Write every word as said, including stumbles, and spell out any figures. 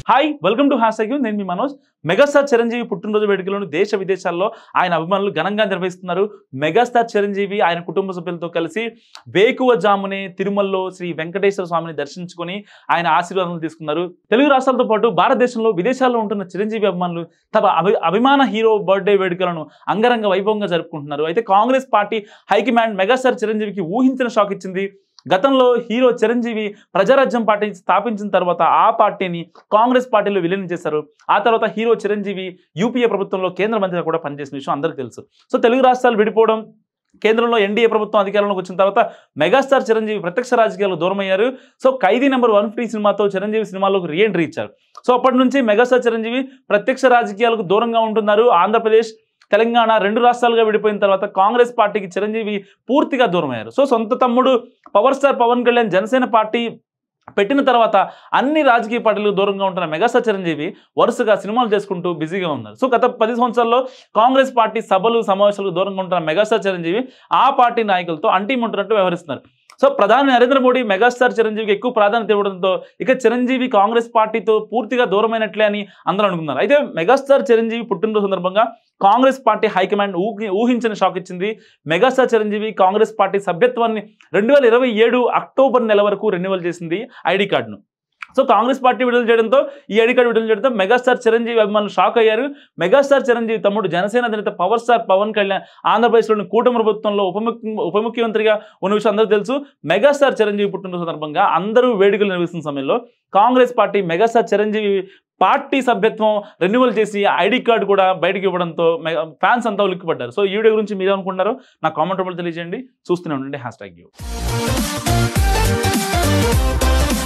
Hi welcome to hashtag నేను మీ Manoj. Megastar Chiranjeevi పుట్టినరోజు వేడుకలను దేశ విదేశాల్లో ఆయన అభిమానులు ఘనంగా నిర్వహిస్తున్నారు. మెగాస్టార్ చిరంజీవి ఆయన కుటుంబ సభ్యులతో కలిసి వేకువ జామునే తిరుమలలో శ్రీ వెంకటేశ్వర స్వామిని దర్శించుకొని ఆయన ఆశీర్వాదాలు తీసుకున్నారు. తెలుగు రాష్ట్రాలతో పాటు భారతదేశంలో విదేశాల్లో ఉంటున్న చిరంజీవి అభిమానులు తమ అభి అభిమాన హీరో బర్త్డే వేడుకలను అంగరంగ వైభవంగా జరుపుకుంటున్నారు. అయితే కాంగ్రెస్ పార్టీ హైకమాండ్ మెగాస్టార్ చిరంజీవికి ఊహించిన షాక్ ఇచ్చింది. గతంలో హీరో చిరంజీవి ప్రజారాజ్యం పార్టీ స్థాపించిన తర్వాత ఆ పార్టీని కాంగ్రెస్ పార్టీలో విలీనం చేశారు. ఆ తర్వాత హీరో చిరంజీవి యూపీఏ ప్రభుత్వంలో కేంద్ర మంత్రిగా కూడా పనిచేసిన విషయం అందరికీ తెలుసు. సో తెలుగు రాష్ట్రాలు విడిపోవడం, కేంద్రంలో ఎన్డీఏ ప్రభుత్వం అధికారంలోకి వచ్చిన తర్వాత మెగాస్టార్ చిరంజీవి ప్రత్యక్ష రాజకీయాలు దూరమయ్యారు. సో ఖైదీ నెంబర్ వన్ ఫ్రీ సినిమాతో చిరంజీవి సినిమాలోకి రీఎంట్రీ ఇచ్చారు. సో అప్పటి నుంచి మెగాస్టార్ చిరంజీవి ప్రత్యక్ష రాజకీయాలకు దూరంగా ఉంటున్నారు. ఆంధ్రప్రదేశ్, తెలంగాణ రెండు రాష్ట్రాలుగా విడిపోయిన తర్వాత కాంగ్రెస్ పార్టీకి చిరంజీవి పూర్తిగా దూరమయ్యారు. సో సొంత తమ్ముడు power star Pawan Kalyan Janasena party పెట్టిన తర్వాత అన్ని రాజకీయ పార్టీలకు దూరంగా ఉంటున్న మెగాస్టార్ చిరంజీవి వరుసగా సినిమాలు చేసుకుంటూ బిజీగా ఉన్నారు. సో గత పది సంవత్సరాల్లో కాంగ్రెస్ పార్టీ సభలు సమావేశాలకు దూరంగా ఉంటున్న మెగాస్టార్ చిరంజీవి ఆ పార్టీ నాయకులతో అంటిముంటున్నట్టు వ్యవహరిస్తున్నారు. సో ప్రధాని నరేంద్ర మోడీ మెగాస్టార్ చిరంజీవికి ఎక్కువ ప్రాధాన్యత ఇవ్వడంతో ఇక చిరంజీవి కాంగ్రెస్ పార్టీతో పూర్తిగా దూరమైనట్లే అని అందరూ అనుకున్నారు. అయితే మెగాస్టార్ చిరంజీవి పుట్టినరోజు సందర్భంగా కాంగ్రెస్ పార్టీ హైకమాండ్ ఊహి ఊహించిన షాక్ ఇచ్చింది. మెగాస్టార్ చిరంజీవి కాంగ్రెస్ పార్టీ సభ్యత్వాన్ని రెండు వేల ఇరవై ఏడు అక్టోబర్ నెల వరకు రెన్యువల్ చేసింది ఐడి కార్డును. సో కాంగ్రెస్ పార్టీ విడుదల చేయడంతో ఈ ఐడి కార్డు విడుదల చేయడంతో మెగాస్టార్ చిరంజీవి అభిమానులు షాక్ అయ్యారు. మెగాస్టార్ చిరంజీవి తమ్ముడు జనసేన అధినేత పవర్ స్టార్ పవన్ కళ్యాణ్ ఆంధ్రప్రదేశ్లోని కూటమి ప్రభుత్వంలో ఉప ఉప ముఖ్యమంత్రిగా ఉన్న విషయం అందరికీ తెలుసు. మెగాస్టార్ చిరంజీవి పుట్టినరోజు సందర్భంగా అందరూ వేడుకలు నిర్వహిస్తున్న సమయంలో Congress party megastar Chiranjeevi party సభ్యత్వం రెన్యువల్ చేసి ఐడి కార్డు కూడా బయటకు ఇవ్వడంతో ఫ్యాన్స్ అంతా ఉలిక్కిపడ్డారు. సో ఈ వీడియో గురించి మీరు అనుకుంటున్నారో నా కామెంట్ రూపంలో తెలియజేయండి. చూస్తూనే ఉండండి హ్యాష్ ట్యాగ్ యూ.